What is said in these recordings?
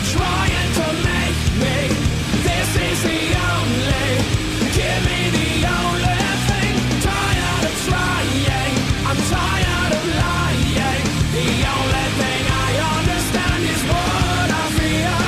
You're trying to make me. This is the only. Give me the only thing. Tired of trying. I'm tired of lying. The only thing I understand is what I feel.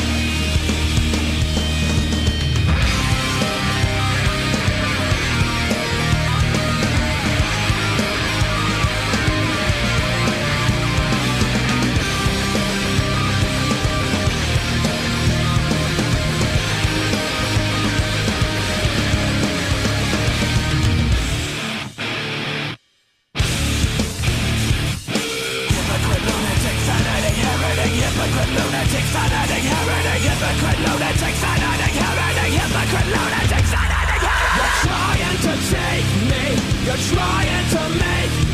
Hypocrite lunatics, fanatic, heretic, hypocrite lunatics, fanatic, heretic, hypocrite lunatics, fanatic, heretic. You're trying to take me, you're trying to make